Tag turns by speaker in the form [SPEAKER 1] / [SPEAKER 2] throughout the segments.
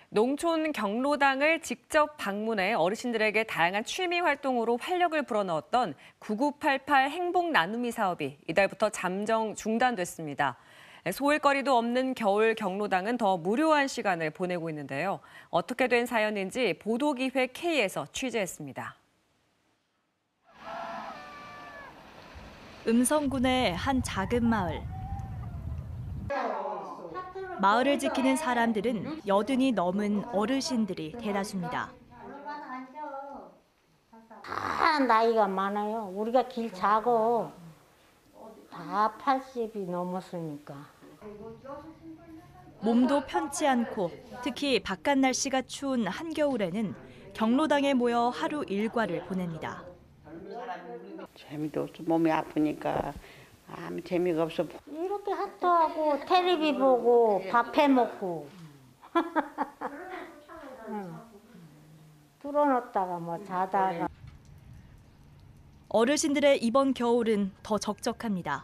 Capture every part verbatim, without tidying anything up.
[SPEAKER 1] 농촌 경로당을 직접 방문해 어르신들에게 다양한 취미 활동으로 활력을 불어넣었던 구구팔팔 행복 나눔이 사업이 이달부터 잠정 중단됐습니다. 소일거리도 없는 겨울 경로당은 더 무료한 시간을 보내고 있는데요. 어떻게 된 사연인지 보도기획 K에서 취재했습니다.
[SPEAKER 2] 음성군의 한 작은 마을. 마을을 지키는 사람들은 여든이 넘은 어르신들이 대다수입니다.
[SPEAKER 3] 다 나이가 많아요. 우리가 길 작어. 다 팔십이 넘었으니까.
[SPEAKER 2] 몸도 편치 않고 특히 바깥 날씨가 추운 한겨울에는 경로당에 모여 하루 일과를 보냅니다.
[SPEAKER 4] 재미도 없어. 몸이 아프니까 아무 재미가 없어.
[SPEAKER 3] 이렇게 핫도하고 텔레비 보고 밥 해 먹고. 응. 틀어놓다가 뭐 자다가.
[SPEAKER 2] 어르신들의 이번 겨울은 더 적적합니다.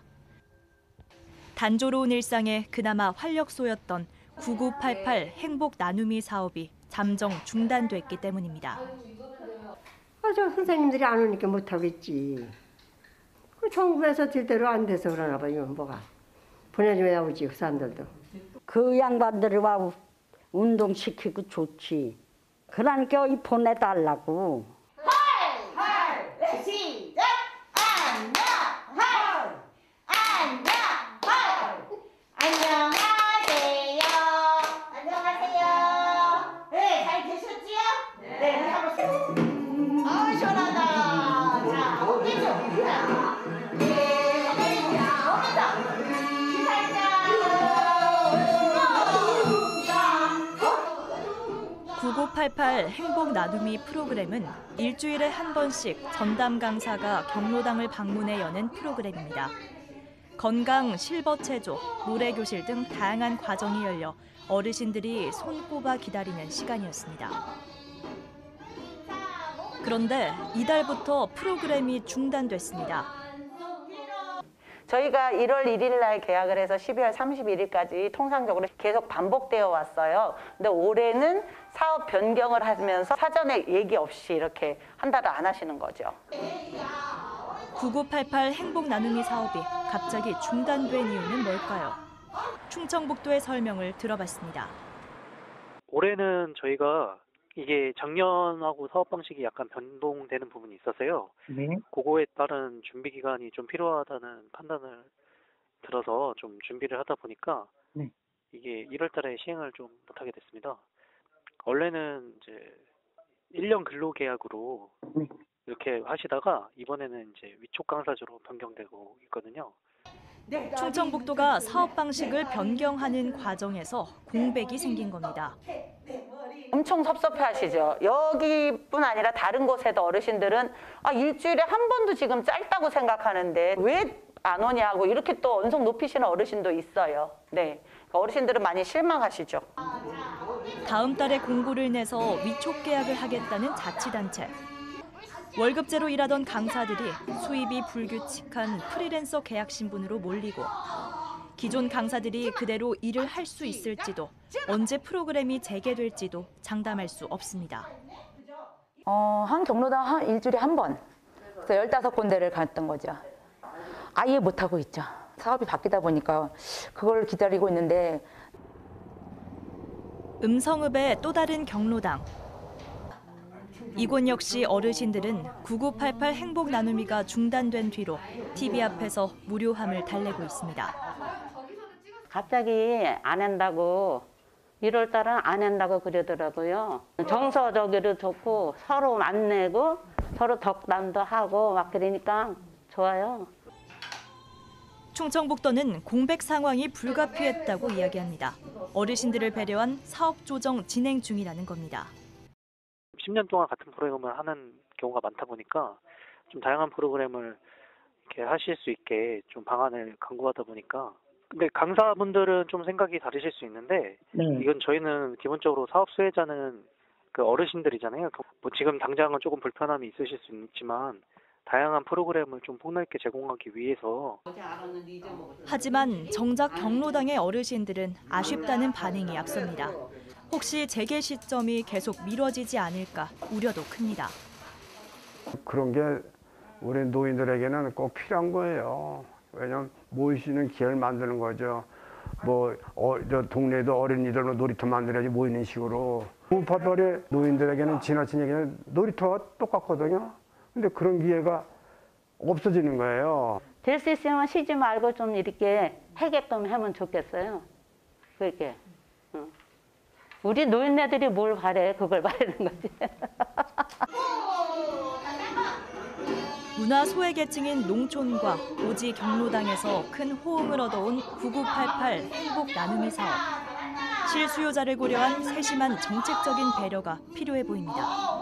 [SPEAKER 2] 단조로운 일상에 그나마 활력소였던 구구팔팔 행복 나눔이 사업이 잠정 중단됐기 때문입니다.
[SPEAKER 5] 아, 저 선생님들이 안 오니까 못하겠지. 그 정부에서 제대로 안 돼서 그러나 봐요, 뭐가. 보내줘야 오지, 그 사람들도.
[SPEAKER 4] 그 양반들이 와 운동시키고 좋지. 그러니까 이 보내달라고.
[SPEAKER 6] 시작! 안녕! 헐! 안녕! 헐! 안녕하세요! 안녕하세요! 네, 잘 계셨지요? 네, 한번 아, 시원하다! 자, 어깨죠? 네, 어깨다!
[SPEAKER 2] 구구팔팔 행복 나눔이 프로그램은 일주일에 한 번씩 전담 강사가 경로당을 방문해 여는 프로그램입니다. 건강, 실버 체조, 노래 교실 등 다양한 과정이 열려 어르신들이 손꼽아 기다리는 시간이었습니다. 그런데 이달부터 프로그램이 중단됐습니다.
[SPEAKER 7] 저희가 일월 일일 날 계약을 해서 십이월 삼십일일까지 통상적으로 계속 반복되어 왔어요. 근데 올해는 사업 변경을 하면서 사전에 얘기 없이 이렇게 한 달을 안 하시는 거죠.
[SPEAKER 2] 구구팔팔 행복 나눔이 사업이 갑자기 중단된 이유는 뭘까요? 충청북도의 설명을 들어봤습니다.
[SPEAKER 8] 올해는 저희가 이게 작년하고 사업 방식이 약간 변동되는 부분이 있어서요.
[SPEAKER 9] 네.
[SPEAKER 8] 그거에 따른 준비 기간이 좀 필요하다는 판단을 들어서 좀 준비를 하다 보니까
[SPEAKER 9] 네.
[SPEAKER 8] 이게 일월 달에 시행을 좀 못하게 됐습니다. 원래는 이제 일 년 근로계약으로
[SPEAKER 9] 네.
[SPEAKER 8] 이렇게 하시다가 이번에는 이제 위촉 강사제로 변경되고 있거든요.
[SPEAKER 2] 충청북도가 사업 방식을 변경하는 과정에서 공백이 생긴 겁니다.
[SPEAKER 7] 엄청 섭섭해하시죠. 여기뿐 아니라 다른 곳에도 어르신들은 아, 일주일에 한 번도 지금 짧다고 생각하는데 왜 안 오냐고 이렇게 또 언성 높이시는 어르신도 있어요. 네, 어르신들은 많이 실망하시죠.
[SPEAKER 2] 다음 달에 공고를 내서 위촉 계약을 하겠다는 자치단체. 월급제로 일하던 강사들이 수입이 불규칙한 프리랜서 계약 신분으로 몰리고 기존 강사들이 그대로 일을 할 수 있을지도 언제 프로그램이 재개될지도 장담할 수 없습니다.
[SPEAKER 10] 어, 한 경로당 한 일주일에 한 번, 그래서 열다섯 군데를 갔던 거죠. 아예 못하고 있죠. 사업이 바뀌다 보니까 그걸 기다리고 있는데.
[SPEAKER 2] 음성읍의 또 다른 경로당. 이곳 역시 어르신들은 구구팔팔 행복 나눔이가 중단된 뒤로 티비 앞에서 무료함을 달래고 있습니다.
[SPEAKER 4] 갑자기 안 한다고 일월 달은 안 한다고 그러더라고요. 정서적으로 좋고 서로 만나고 서로 덕담도 하고 막 그러니까 좋아요.
[SPEAKER 2] 충청북도는 공백 상황이 불가피했다고 이야기합니다. 어르신들을 배려한 사업 조정 진행 중이라는 겁니다.
[SPEAKER 8] 십 년 동안 같은 프로그램을 하는 경우가 많다 보니까 좀 다양한 프로그램을 이렇게 하실 수 있게 좀 방안을 강구하다 보니까 근데 강사분들은 좀 생각이 다르실 수 있는데
[SPEAKER 9] 네.
[SPEAKER 8] 이건 저희는 기본적으로 사업 수혜자는 그 어르신들이잖아요. 뭐 지금 당장은 조금 불편함이 있으실 수 있지만 다양한 프로그램을 좀 폭넓게 제공하기 위해서.
[SPEAKER 2] 하지만 정작 경로당의 어르신들은 아쉽다는 반응이 앞섭니다. 혹시 재개 시점이 계속 미뤄지지 않을까 우려도 큽니다.
[SPEAKER 9] 그런 게 우리 노인들에게는 꼭 필요한 거예요. 왜냐하면 모일 수 있는 기회를 만드는 거죠. 뭐, 어, 저 동네에도 어린이들 놀이터 만들어야지 모이는 식으로. 구구팔팔의 노인들에게는 지나친 얘기는 놀이터와 똑같거든요. 근데 그런 기회가 없어지는 거예요.
[SPEAKER 4] 될 수 있으면 쉬지 말고 좀 이렇게 하게끔 하면 좋겠어요. 그렇게. 응. 우리 노인네들이 뭘 바래? 그걸 바라는 거지.
[SPEAKER 2] 문화 소외계층인 농촌과 오지 경로당에서 큰 호응을 얻어온 구구팔팔 행복 나눔이 사업. 실수요자를 고려한 세심한 정책적인 배려가 필요해 보입니다.